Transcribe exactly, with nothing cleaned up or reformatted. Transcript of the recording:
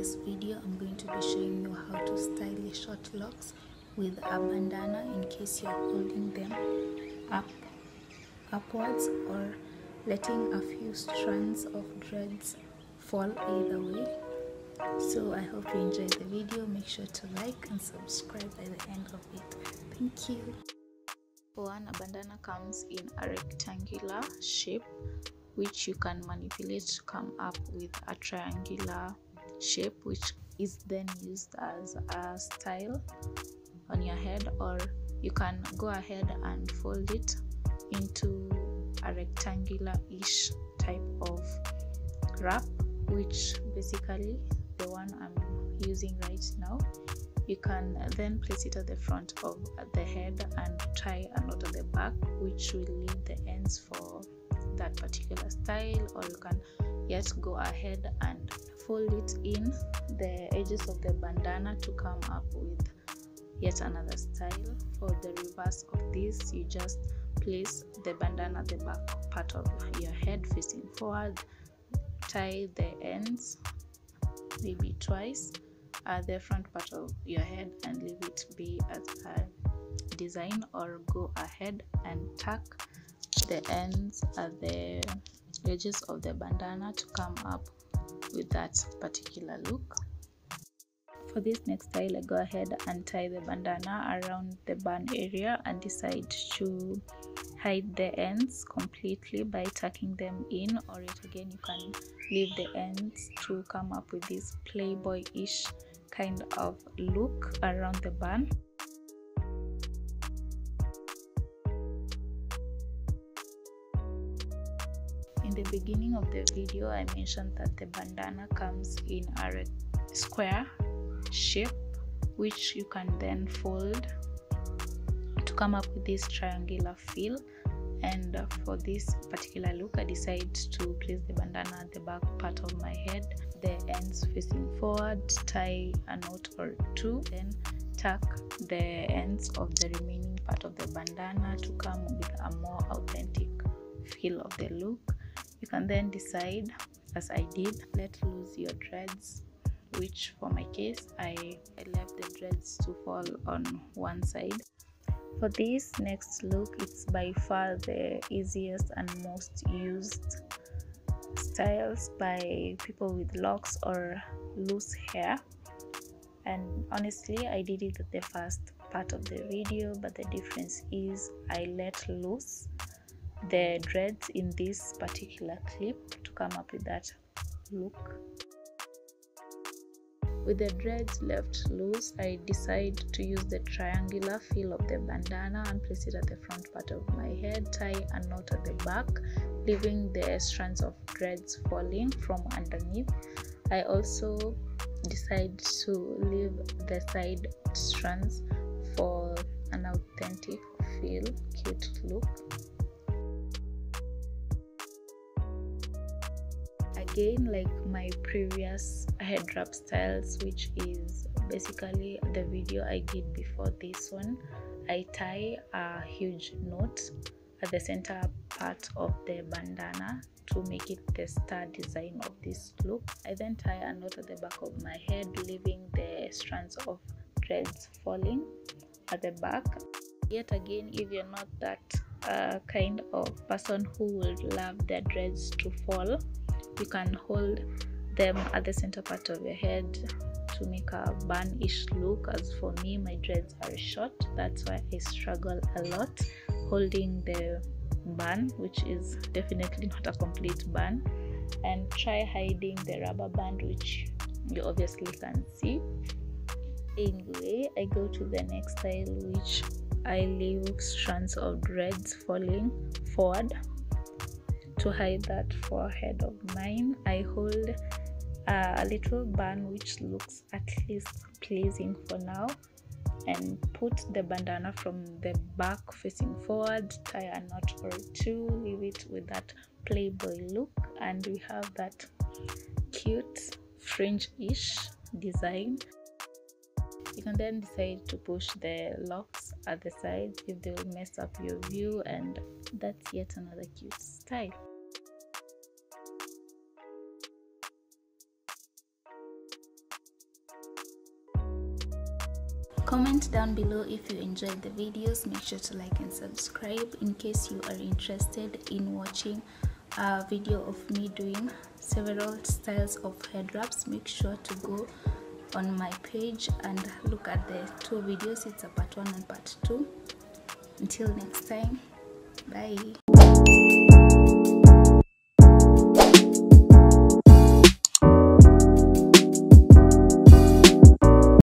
this video, I'm going to be showing you how to style your short locks with a bandana in case you're holding them up upwards or letting a few strands of dreads fall either way. So I hope you enjoyed the video. Make sure to like and subscribe by the end of it. Thank you. For one, a bandana comes in a rectangular shape, which you can manipulate to come up with a triangular shape, which is then used as a style on your head, or you can go ahead and fold it into a rectangular-ish type of wrap, which basically the one I'm using right now. You can then place it at the front of the head and tie a knot at the back, which will leave the ends for that particular style, or you can yet go ahead and fold it in the edges of the bandana to come up with yet another style. For the reverse of this, you just place the bandana at the back part of your head facing forward, tie the ends maybe twice at the front part of your head and leave it be as a design, or go ahead and tuck the ends at the edges of the bandana to come up with that particular look. For this next style, I go ahead and tie the bandana around the band area and decide to hide the ends completely by tucking them in, or yet again you can leave the ends to come up with this playboy-ish kind of look around the bun. In the beginning of the video, I mentioned that the bandana comes in a square shape, which you can then fold to come up with this triangular feel. And for this particular look, I decided to place the bandana at the back part of my head, the ends facing forward, tie a knot or two, then tuck the ends of the remaining part of the bandana to come with a more authentic feel of the look. You can then decide, as I did, let loose your dreads, which for my case, I, I left the dreads to fall on one side. For this next look, it's by far the easiest and most used styles by people with locks or loose hair, and honestly I did it at the first part of the video, but the difference is I let loose the dreads in this particular clip to come up with that look. With the dreads left loose, I decide to use the triangular feel of the bandana and place it at the front part of my head, tie a knot at the back, leaving the strands of dreads falling from underneath. I also decide to leave the side strands for an authentic feel, cute look. Again, like my previous head wrap styles, which is basically the video I did before this one, I tie a huge knot at the center part of the bandana to make it the star design of this look. I then tie a knot at the back of my head, leaving the strands of dreads falling at the back. Yet again, if you're not that uh, kind of person who would love their dreads to fall, you can hold them at the center part of your head to make a bun-ish look. As for me, my dreads are short, that's why I struggle a lot holding the bun, which is definitely not a complete bun. And try hiding the rubber band, which you obviously can see. Anyway, I go to the next style, which I leave strands of dreads falling forward. To hide that forehead of mine, I hold uh, a little bun which looks at least pleasing for now, and put the bandana from the back facing forward, tie a knot or two, leave it with that playboy look, and we have that cute fringe-ish design. You can then decide to push the locks at the sides if they will mess up your view, and that's yet another cute style. Comment down below if you enjoyed the videos. Make sure to like and subscribe. In case you are interested in watching a video of me doing several styles of head wraps, make sure to go on my page and look at the two videos. It's a part one and part two. Until next time, bye.